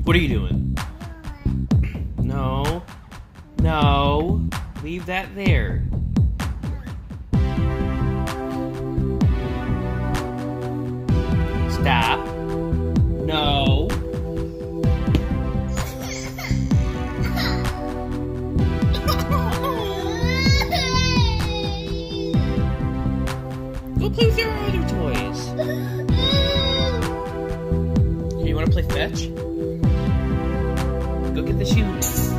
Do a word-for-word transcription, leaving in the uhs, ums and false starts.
What are you doing? No. No. Leave that there. Stop. No. Go play with your other toys. Here, you want to play fetch? Go get the shoe.